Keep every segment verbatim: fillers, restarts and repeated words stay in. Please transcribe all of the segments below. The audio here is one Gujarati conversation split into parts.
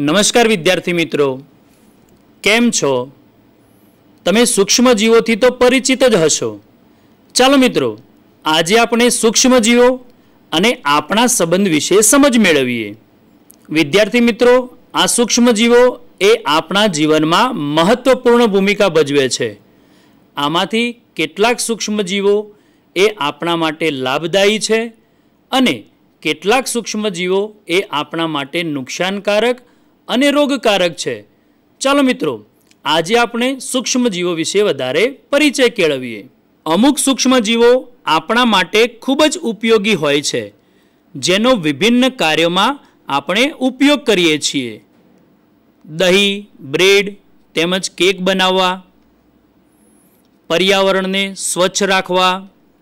નમસ્કાર વિદ્યાર્થી મિત્રો, કેમ છો? તમે સૂક્ષ્મજીવોથી તો પરિચિત જ હશો. ચાલો મિત્રો, આજે આપણે સૂક્ષ્મજીવો અને આપણા સંબંધ વિશે સમજ મેળવીએ. વિદ્યાર્થી મિત્રો, આ સૂક્ષ્મજીવો એ આપણા જીવનમાં મહત્વપૂર્ણ ભૂમિકા ભજવે છે. આમાંથી કેટલાક સૂક્ષ્મજીવો એ આપણા માટે લાભદાયી છે અને કેટલાક સૂક્ષ્મજીવો એ આપણા માટે નુકસાનકારક અને રોગકારક છે. ચાલો મિત્રો, આજે આપણે સૂક્ષ્મજીવો વિશે વધારે પરિચય કેળવીએ. અમુક સૂક્ષ્મજીવો આપણા માટે ખૂબ જ ઉપયોગી હોય છે, જેનો વિભિન્ન કાર્યોમાં આપણે ઉપયોગ કરીએ છીએ. દહીં, બ્રેડ તેમજ કેક બનાવવા, પર્યાવરણને સ્વચ્છ રાખવા,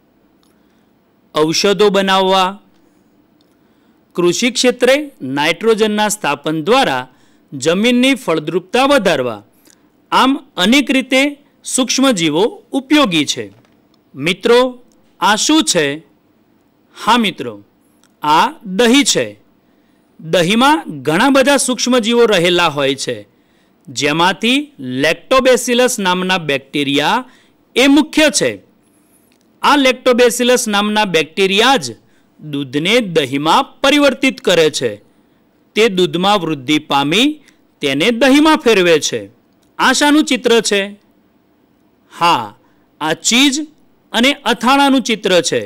ઔષધો બનાવવા, કૃષિ ક્ષેત્રે નાઇટ્રોજનના સ્થાપન દ્વારા જમીનની ફળદ્રુપતા વધારવા. આમ અનેક રીતે સૂક્ષ્મજીવો ઉપયોગી છે. મિત્રો, આ શું છે? હા મિત્રો, આ દહીં છે. દહીંમાં ઘણા બધા સૂક્ષ્મજીવો રહેલા હોય છે, જેમાંથી લેક્ટોબેસિલસ નામના બેક્ટેરિયા એ મુખ્ય છે. આ લેક્ટોબેસિલસ નામના બેક્ટેરિયા જ દૂધને દહીંમાં પરિવર્તિત કરે છે. તે દૂધમાં વૃદ્ધિ પામી તેને દહીંમાં ફેરવે છે. આ શાનું ચિત્ર છે? હા, આ ચીઝ અને અથાણાનું ચિત્ર છે.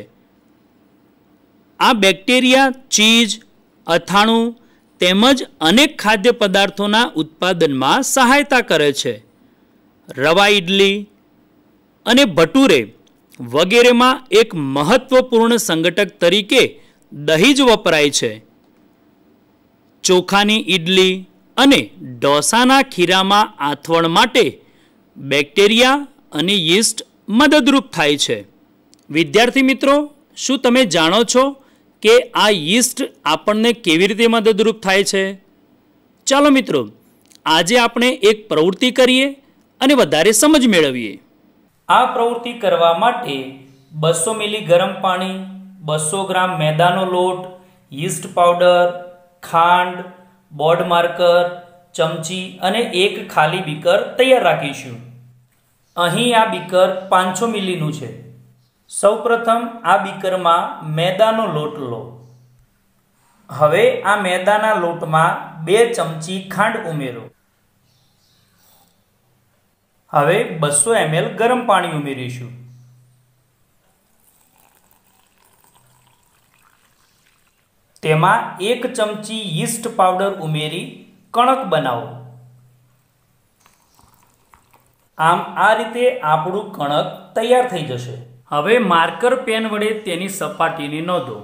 આ બેક્ટેરિયા ચીઝ, અથાણું તેમજ અનેક ખાદ્ય પદાર્થોના ઉત્પાદનમાં સહાયતા કરે છે. રવા ઇડલી અને ભટુરે વગેરેમાં એક મહત્વપૂર્ણ સંગઠક તરીકે દહીં જ વપરાય છે. ચોખાની ઇડલી અને ઢોસાના ખીરામાં આથવણ માટે બેક્ટેરિયા અને યીસ્ટ મદદરૂપ થાય છે. વિદ્યાર્થી મિત્રો, શું તમે જાણો છો કે આ યીસ્ટ આપણને કેવી રીતે મદદરૂપ થાય છે? ચાલો મિત્રો, આજે આપણે એક પ્રવૃત્તિ કરીએ અને વધારે સમજ મેળવીએ. આ પ્રવૃત્તિ કરવા માટે બસો મિલી ગરમ પાણી, બસો ગ્રામ મેદાનો લોટ, યીસ્ટ પાવડર, ખાંડ, બોર્ડ માર્કર, ચમચી અને એક ખાલી બીકર તૈયાર રાખીશું. અહીં આ બીકર પાંચસો મિલીનું છે. સૌપ્રથમ આ બીકરમાં મેદાનો લોટ લો. હવે આ મેદાના લોટમાં બે ચમચી ખાંડ ઉમેરો. હવે બસો એમએલ ગરમ પાણી ઉમેરીશું. તેમાં એક ચમચી યીસ્ટ પાવડર ઉમેરી કણક બનાવો. આમ આ રીતે આપણું કણક તૈયાર થઈ જશે. હવે માર્કર પેન વડે તેની સપાટીની નોંધો.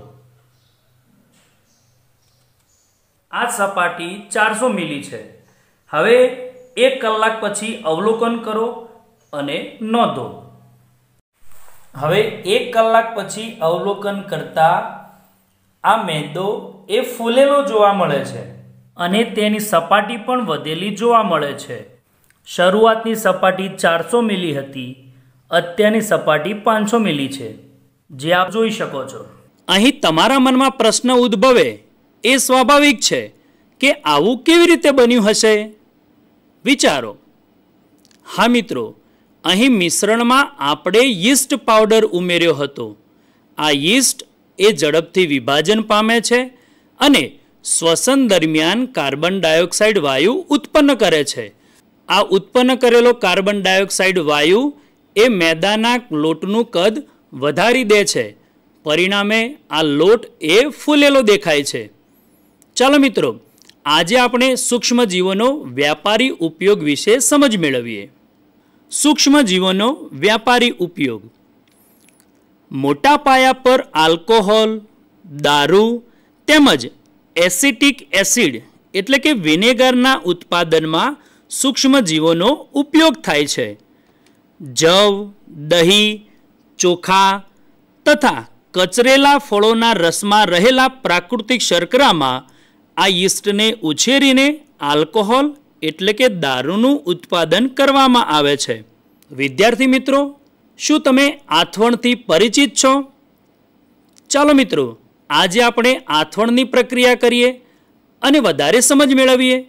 આ સપાટી ચારસો મિલી છે. હવે એક કલાક પછી અવલોકન કરો અને નોંધો. હવે એક કલાક પછી અવલોકન કરતા આ મેદો એ ફૂલેલો જોવા મળે છે અને તેની સપાટી પણ વધેલી જોવા મળે છે. શરૂઆતની સપાટી ચારસો મિલી હતી, અત્યારની સપાટી પાંચસો મિલી છે, જે આપ જોઈ શકો છો. અહીં તમારા મનમાં પ્રશ્ન ઉદ્ભવે એ સ્વાભાવિક છે કે આવું કેવી રીતે બન્યું હશે? વિચારો. હા મિત્રો, અહીં મિશ્રણમાં આપણે યીસ્ટ પાવડર ઉમેર્યો હતો. આ યીસ્ટ એ ઝડપથી વિભાજન પામે છે અને શ્વસન દરમિયાન કાર્બન ડાયોક્સાઇડ વાયુ ઉત્પન્ન કરે છે. આ ઉત્પન્ન કરેલો કાર્બન ડાયોક્સાઇડ વાયુ એ મેદાના લોટનું કદ વધારી દે છે. પરિણામે આ લોટ એ ફૂલેલો દેખાય છે. ચાલો મિત્રો, આજે આપણે સૂક્ષ્મજીવોનો વ્યાપારી ઉપયોગ વિશે સમજ મેળવીએ. સૂક્ષ્મજીવોનો વ્યાપારી ઉપયોગ. મોટા પાયા પર આલ્કોહોલ, દારૂ તેમજ એસિટિક એસિડ એટલે કે વિનેગરના ઉત્પાદનમાં સૂક્ષ્મજીવોનો ઉપયોગ થાય છે. જવ, દહીં, ચોખા તથા કચરેલા ફળોના રસમાં રહેલા પ્રાકૃતિક શર્કરામાં આ યીસ્ટને ઉછેરીને આલ્કોહોલ એટલે કે દારૂનું ઉત્પાદન કરવામાં આવે છે. વિદ્યાર્થી મિત્રો, શું તમે આથવણથી પરિચિત છો? ચાલો મિત્રો, આજે આપણે આથવણની પ્રક્રિયા કરીએ અને વધારે સમજ મેળવીએ.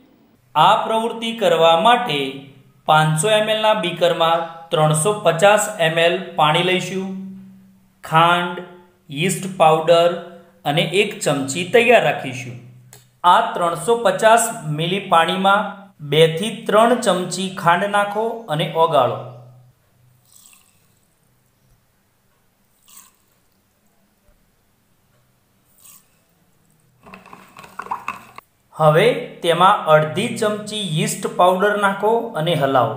આ પ્રવૃત્તિ કરવા માટે પાંચસો એમએલના બીકરમાં ત્રણસો પચાસ એમએલ પાણી લઈશું. ખાંડ, યીસ્ટ પાવડર અને એક ચમચી તૈયાર રાખીશું. આ ત્રણસો પચાસ મિલી પાણીમાં બે થી ત્રણ ચમચી ખાંડ નાખો અને ઓગાળો. હવે તેમાં અડધી ચમચી યીસ્ટ પાવડર નાખો અને હલાવો.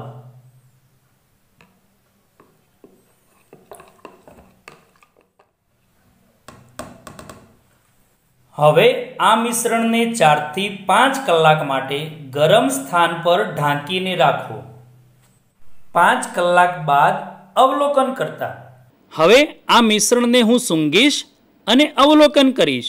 હવે આ મિશ્રણને ચાર થી પાંચ કલાક માટે ગરમ સ્થાન પર ઢાંકીને રાખો. પાંચ કલાક બાદ અવલોકન કરતા. હવે આ મિશ્રણને હું સૂંઘીશ અને અવલોકન કરીશ.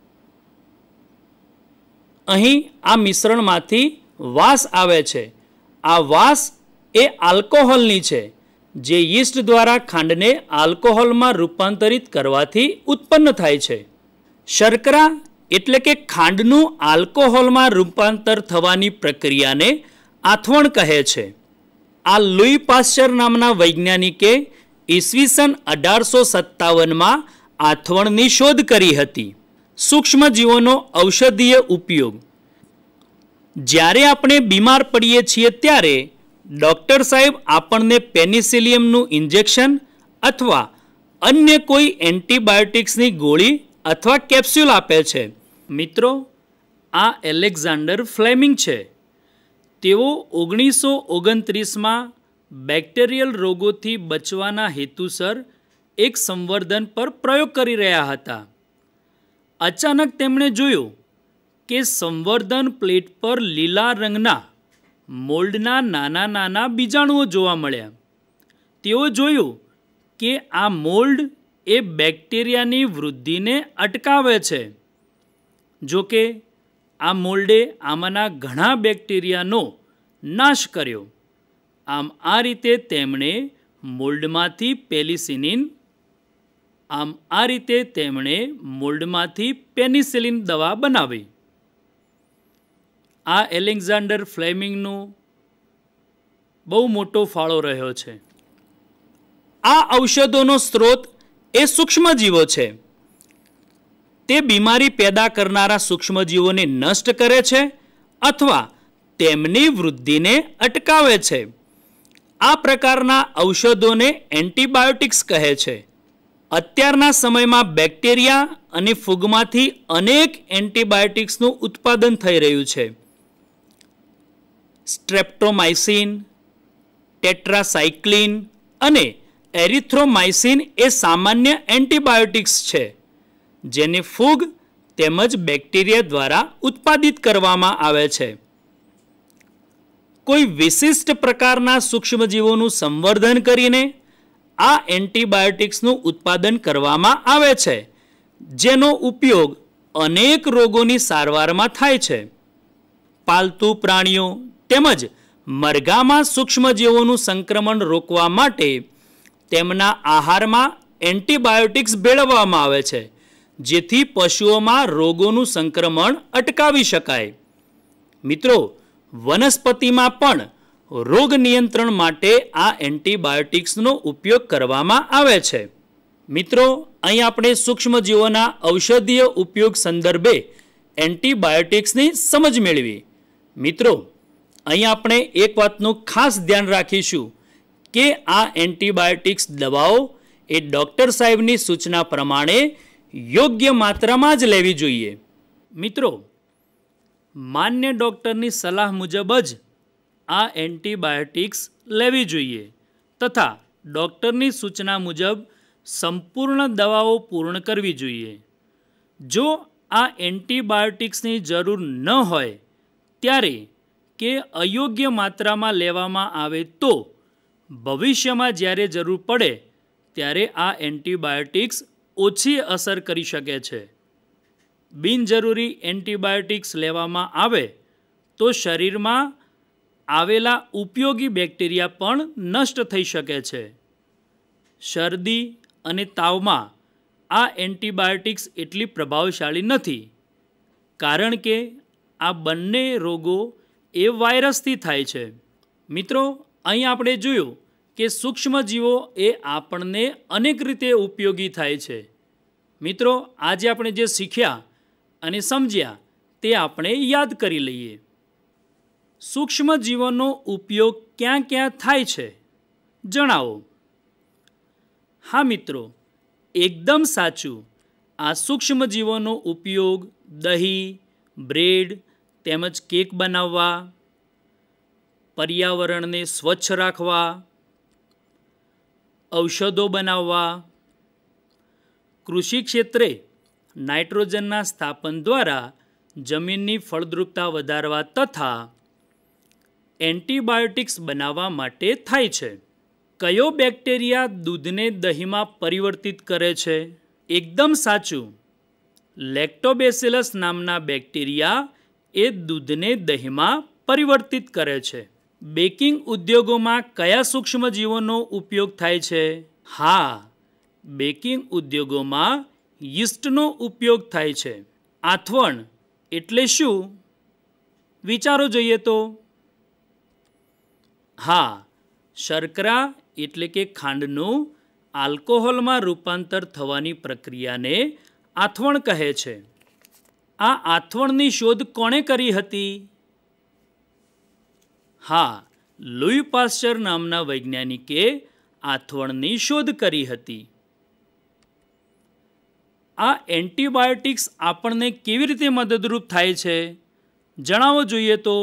અહીં આ મિશ્રણમાંથી વાસ આવે છે. આ વાસ એ આલ્કોહોલની છે, જે યીસ્ટ દ્વારા ખાંડને આલ્કોહોલમાં રૂપાંતરિત કરવાથી ઉત્પન્ન થાય છે. શર્કરા એટલે કે ખાંડનું આલ્કોહોલમાં રૂપાંતર થવાની પ્રક્રિયાને આથવણ કહે છે. આ લુઈ પાસ્ચર નામના વૈજ્ઞાનિકે ઈસવીસન અઢારસો સત્તાવનમાં આથવણની શોધ કરી હતી. સૂક્ષ્મજીવોનો ઔષધીય ઉપયોગ. જ્યારે આપણે બીમાર પડીએ છીએ ત્યારે ડૉક્ટર સાહેબ આપણને પેનિસિલિયમનું ઇન્જેક્શન અથવા અન્ય કોઈ એન્ટીબાયોટિક્સની ગોળી અથવા કેપ્સ્યુલ આપે છે. મિત્રો, આ એલેક્ઝાન્ડર ફ્લેમિંગ છે. તેઓ ઓગણીસો ઓગણત્રીસમાં બેક્ટેરિયલ રોગોથી બચવાના હેતુસર એક સંવર્ધન પર પ્રયોગ કરી રહ્યા હતા. અચાનક તેમણે જોયું કે સંવર્ધન પ્લેટ પર લીલા રંગના મોલ્ડના નાના નાના બીજાણુઓ જોવા મળ્યા. તેઓ જોયું કે આ મોલ્ડ એ બેક્ટેરિયાની વૃદ્ધિને અટકાવે છે. જો કે આ મોલ્ડે આમાંના ઘણા બેક્ટેરિયાનો નાશ કર્યો. આમ આ રીતે તેમણે મોલ્ડમાંથી પેનિસિલિન આમ આ રીતે તેમણે મોલ્ડમાંથી પેનિસિલિન દવા બનાવી. આ એલેક્ઝાન્ડર ફ્લેમિંગનો બહુ મોટો ફાળો રહ્યો છે. આ ઔષધોનો સ્ત્રોત એ સૂક્ષ્મજીવો છે. તે બીમારી પેદા કરનારા સૂક્ષ્મજીવોને નષ્ટ કરે છે અથવા તેમની વૃદ્ધિને અટકાવે છે. આ પ્રકારના ઔષધોને એન્ટીબાયોટિક્સ કહે છે. અત્યારના સમયમાં બેક્ટેરિયા અને ફૂગમાંથી અનેક એન્ટીબાયોટિક્સનું ઉત્પાદન થઈ રહ્યું છે. સ્ટ્રેપ્ટોમાઇસિન, ટેટ્રાસાઇક્લિન અને એરિથ્રોમાઇસિન એ સામાન્ય એન્ટીબાયોટિક્સ છે, જેને ફૂગ તેમજ બેક્ટેરિયા દ્વારા ઉત્પાદિત કરવામાં આવે છે. કોઈ વિશિષ્ટ પ્રકારના સૂક્ષ્મજીવોનું સંવર્ધન કરીને આ એન્ટીબાયોટિક્સનું ઉત્પાદન કરવામાં આવે છે, જેનો ઉપયોગ અનેક રોગોની સારવારમાં થાય છે. પાલતુ પ્રાણીઓ તેમજ મરઘામાં સૂક્ષ્મજીવોનું સંક્રમણ રોકવા માટે તેમના આહારમાં એન્ટીબાયોટિક્સ ભેળવવામાં આવે છે, જેથી પશુઓમાં રોગોનું સંક્રમણ અટકાવી શકાય. મિત્રો, વનસ્પતિમાં પણ રોગ નિયંત્રણ માટે આ એન્ટીબાયોટિક્સનો ઉપયોગ કરવામાં આવે છે. મિત્રો, અહીં આપણે સૂક્ષ્મજીવોના ઔષધીય ઉપયોગ સંદર્ભે એન્ટીબાયોટિક્સની સમજ મેળવી. મિત્રો, અહીં આપણે એક વાતનું ખાસ ધ્યાન રાખીશું કે આ એન્ટીબાયોટિક્સ દવાઓ એ ડૉક્ટર સાહેબની સૂચના પ્રમાણે યોગ્ય માત્રામાં જ લેવી જોઈએ. મિત્રો, માન્ય ડૉક્ટરની સલાહ મુજબ જ આ એન્ટીબાયોટિક્સ લેવી જોઈએ તથા ડૉક્ટરની સૂચના મુજબ સંપૂર્ણ દવાઓ પૂર્ણ કરવી જોઈએ. જો આ એન્ટીબાયોટિક્સની જરૂર ન હોય ત્યારે કે અયોગ્ય માત્રામાં લેવામાં આવે તો ભવિષ્યમાં જ્યારે જરૂર પડે ત્યારે આ એન્ટીબાયોટિક્સ ઓછી અસર કરી શકે છે. બિનજરૂરી એન્ટીબાયોટિક્સ લેવામાં આવે તો શરીરમાં આવેલા ઉપયોગી બેક્ટેરિયા પણ નષ્ટ થઈ શકે છે. શરદી અને તાવમાં આ એન્ટીબાયોટિક્સ એટલી પ્રભાવશાળી નથી, કારણ કે આ બંને રોગો એ વાયરસથી થાય છે. મિત્રો, અહીં આપણે જોયું કે સૂક્ષ્મજીવો એ આપણને અનેક રીતે ઉપયોગી થાય છે. મિત્રો, આજે આપણે જે શીખ્યા અને સમજ્યા તે આપણે યાદ કરી લઈએ. સૂક્ષ્મજીવોનો ઉપયોગ ક્યાં ક્યાં થાય છે જણાવો. હા મિત્રો, એકદમ સાચું. આ સૂક્ષ્મજીવોનો ઉપયોગ દહીં, બ્રેડ તેમજ કેક બનાવવા, પર્યાવરણને સ્વચ્છ રાખવા, ઔષધો બનાવવા, કૃષિ ક્ષેત્રે નાઇટ્રોજનના સ્થાપન દ્વારા જમીનની ફળદ્રુપતા વધારવા તથા એન્ટીબાયોટિક્સ બનાવવા માટે થાય છે. કયો બેક્ટેરિયા દૂધને દહીંમાં પરિવર્તિત કરે છે? એકદમ સાચું. લેક્ટોબેસિલસ નામના બેક્ટેરિયા એ દૂધને દહીંમાં પરિવર્તિત કરે છે. બેકિંગ ઉદ્યોગોમાં કયા સૂક્ષ્મજીવોનો ઉપયોગ થાય છે? હા, બેકિંગ ઉદ્યોગોમાં યીસ્ટનો ઉપયોગ થાય છે. આથવણ એટલે શું? વિચારો જોઈએ તો. હા, શર્કરા એટલે કે ખાંડનું આલ્કોહોલમાં રૂપાંતર થવાની પ્રક્રિયાને આથવણ કહે છે. આ આથવણની શોધ કોણે કરી હતી? હા, લુઈ પાસ્ચર નામના વૈજ્ઞાનિકે આથવણની શોધ કરી હતી. આ એન્ટીબાયોટિક્સ આપણને કેવી રીતે મદદરૂપ થાય છે જણાવો જોઈએ તો.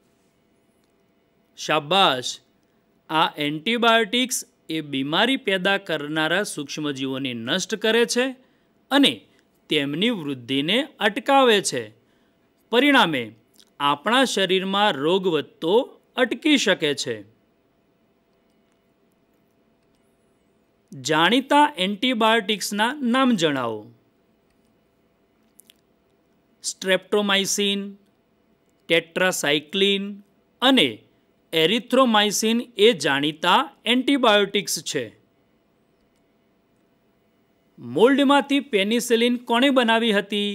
શાબાશ. આ એન્ટીબાયોટિક્સ એ બીમારી પેદા કરનારા સૂક્ષ્મજીવોને નષ્ટ કરે છે અને તેમની વૃદ્ધિને અટકાવે છે. પરિણામે આપણા શરીરમાં રોગ વધતો અટકી શકે છે. જાણીતા એન્ટીબાયોટિક્સના નામ જણાવો. સ્ટ્રેપ્ટોમાઇસિન, ટેટ્રાસાઇક્લિન અને એરિથ્રોમાઇસિન એ જાણીતા એન્ટીબાયોટિક્સ છે. મોલ્ડમાંથી પેનિસિલિન કોણે બનાવી હતી?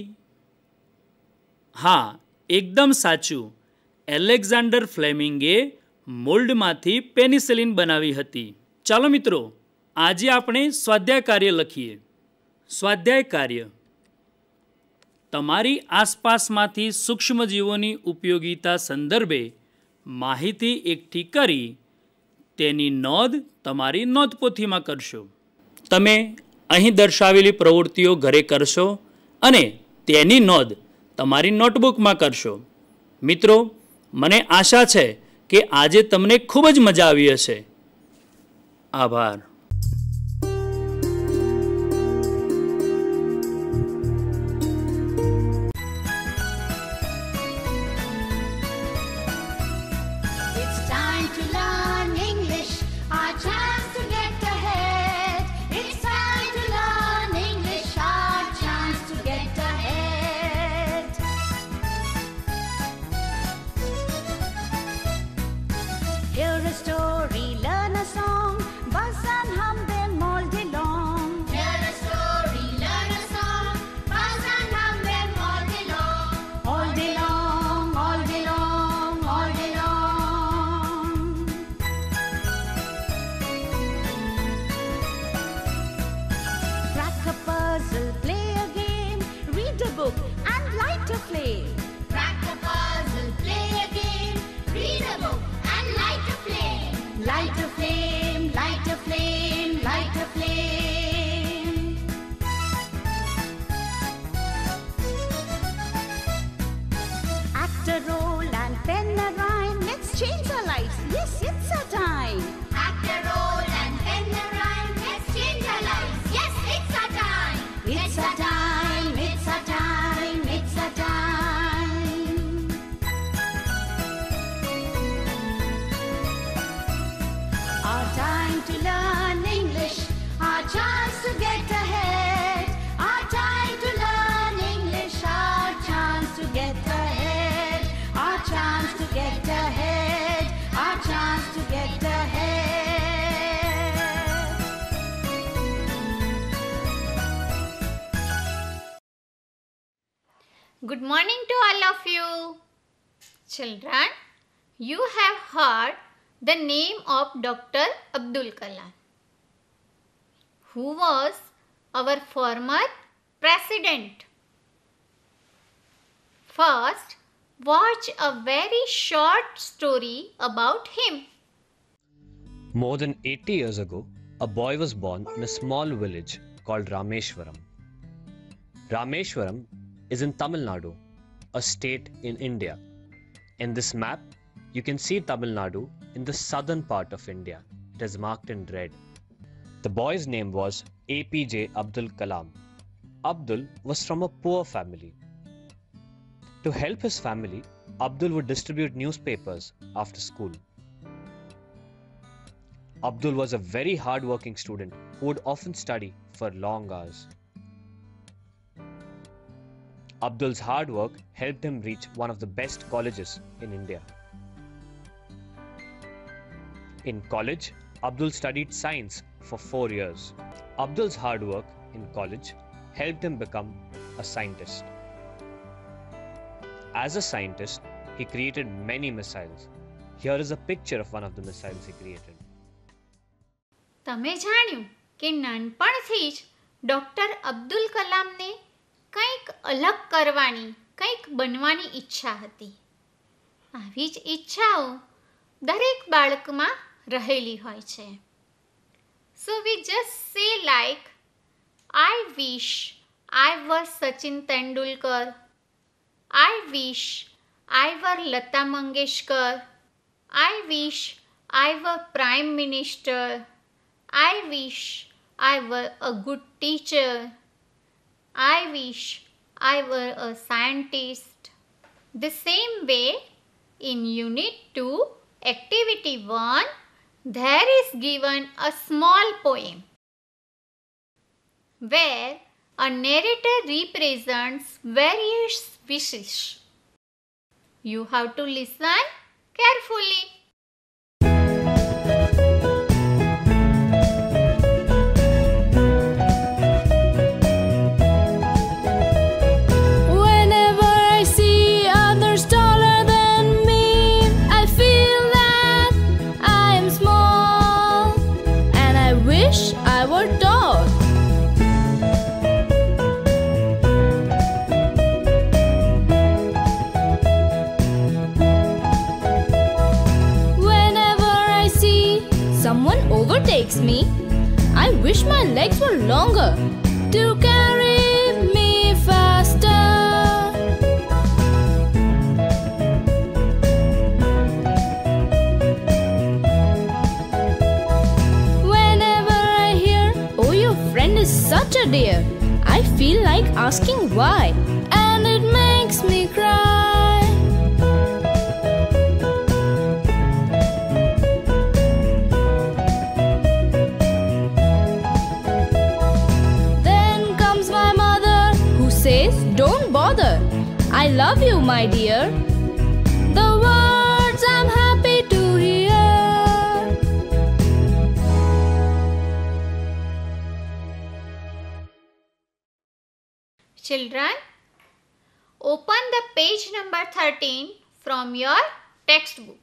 હા, એકદમ સાચું. એલેક્ઝાન્ડર ફ્લેમિંગે મોલ્ડમાંથી પેનિસિલિન બનાવી હતી. ચાલો મિત્રો, આજે આપણે સ્વાધ્યાય કાર્ય લખીએ. સ્વાધ્યાય કાર્ય: તમારી આસપાસમાંથી સૂક્ષ્મજીવોની ઉપયોગિતા સંદર્ભે માહિતી એકઠી કરી તેની નોંધ તમારી નોંધપોથીમાં કરશો. તમે અહીં દર્શાવેલી પ્રવૃત્તિઓ ઘરે કરશો અને તેની નોંધ તમારી નોટબુકમાં કરશો. મિત્રો, મને આશા છે કે આજે તમને ખૂબ જ મજા આવી હશે. આભાર. Good morning to all of you. Children, you have heard the name of Doctor Abdul Kalam, who was our former president. First, watch a very short story about him. More than eighty years ago, a boy was born in a small village called Rameshwaram. Rameshwaram is in Tamil Nadu, a state in India. In this map, you can see Tamil Nadu in the southern part of India. It is marked in red. The boy's name was A P J Abdul Kalam. Abdul was from a poor family. To help his family, Abdul would distribute newspapers after school. Abdul was a very hard-working student who would often study for long hours. Abdul's hard work helped him reach one of the best colleges in India. In college, Abdul studied science for four years. Abdul's hard work in college helped him become a scientist. As a scientist, he created many missiles. Here is a picture of one of the missiles he created. તમે જાણ્યું કે નાનપણથી જ ડૉક્ટર અબ્દુલ કલામને કંઈક અલગ કરવાની, કંઈક બનવાની ઈચ્છા હતી. આવી જ ઈચ્છાઓ દરેક બાળકમાં રહેલી હોય છે. So we just say like, I wish I were Sachin Tendulkar. I wish I were Lata Mangeshkar. I wish I were Prime Minister. I wish I were a good teacher. I wish I were a scientist. The same way, in Unit two, Activity one, there is given a small poem where a narrator represents various wishes. You have to listen carefully. Overtakes me, I wish my legs were longer to carry me faster. Whenever I hear, oh, your friend is such a dear, I feel like asking why, and it makes me cry. Don't bother, I love you, my dear. The words I'm happy to hear. Children, open the page number thirteen from your textbook.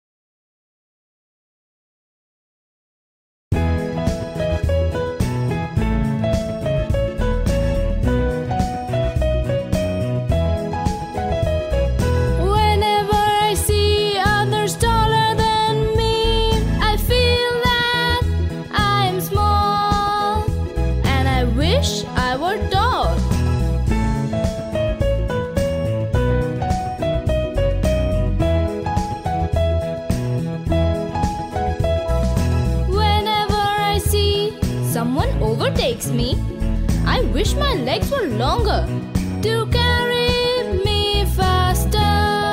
Overtakes me, I wish my legs were longer to carry me faster.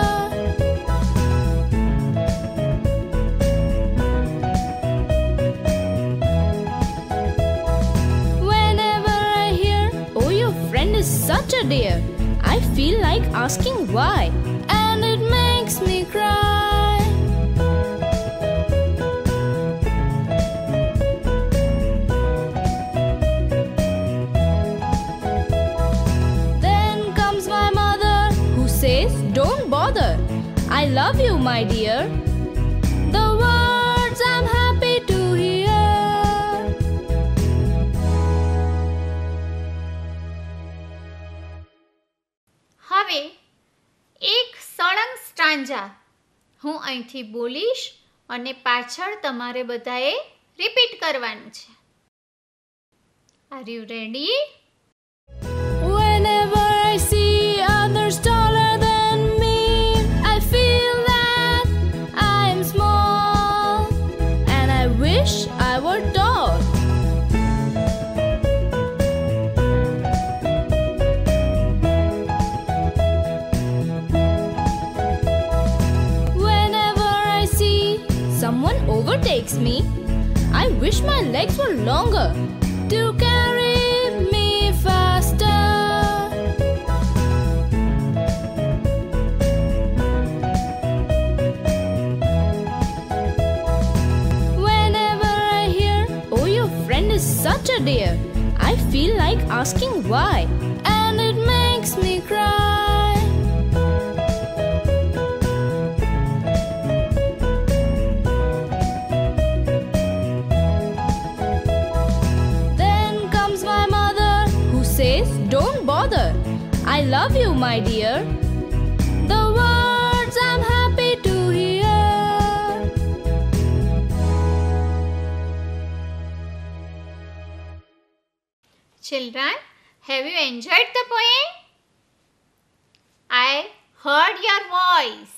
Whenever I hear, oh, your friend is such a dear, I feel like asking why, and it makes me cry. Don't bother, I love you, my dear. The words I'm happy to hear. હવે એક સળંગ સ્ટાન્જા હું અહીંથી બોલીશ અને પાછળ તમારે બધાએ રિપીટ કરવાનું છે. Are you ready? Whenever I see others taller than me, I feel that I am small, and I wish I were tall. Whenever I see someone overtakes me, I wish my legs were longer to carry me faster. Whenever I hear, oh, your friend is such a dear, I feel like asking why, and it makes me cry. Then comes my mother who says, don't bother, I love you, my dear. The words I'm happy to hear. Children, have you enjoyed the poem? I heard your voice.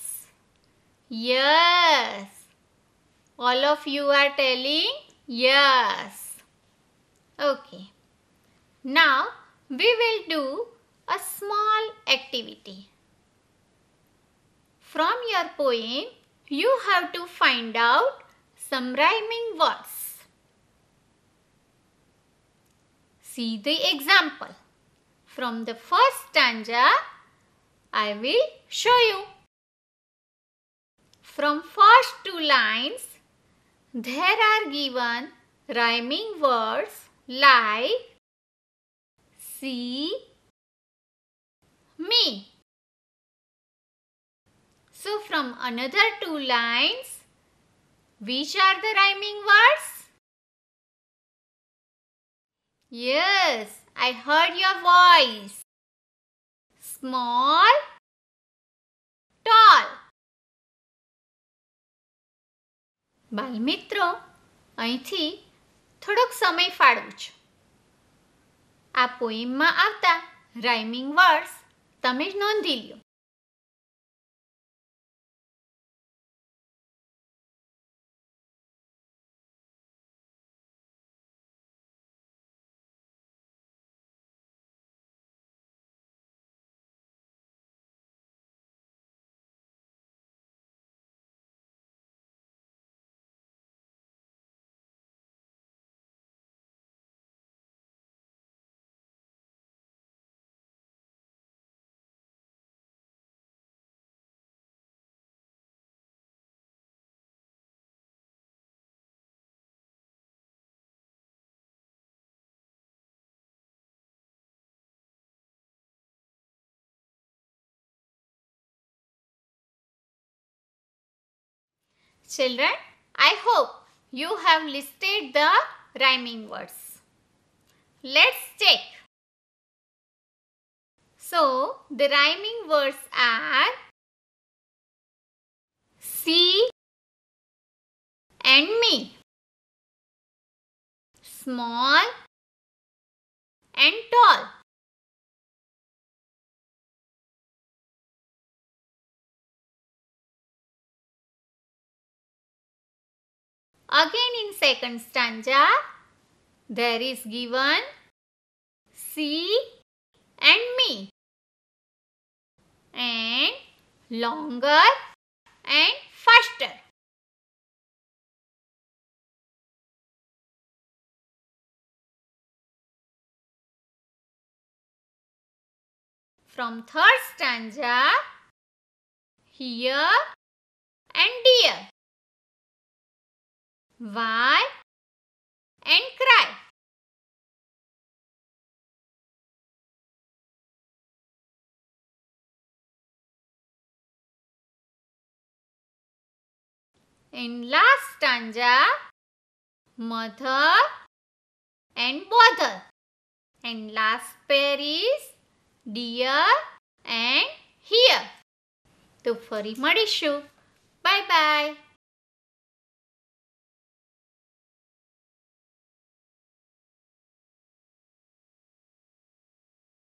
Yes. All of you are telling yes. Okay. Now we will do a small activity. From your poem, you have to find out some rhyming words. See the example. From the first stanza, I will show you. From first two lines, there are given rhyming words like see, me. So from another two lines, which are the rhyming words? Yes, I heard your voice. Small, tall. બાલમિત્રો, અહીંથી થોડોક સમય ફાળવું છું. આ પોઈમમાં આવતા રાઇમિંગ વર્ડ્સ તમે જ નોંધી લ્યો. Children, I hope you have listed the rhyming words. Let's check. So, the rhyming words are see and me, small and tall, again in second stanza, there is given see and me, and longer and faster. From third stanza, here and dear, why and cry. In last stanza, mother and bother. And last pair is dear and here. તો ફરી મળીશું. Bye by.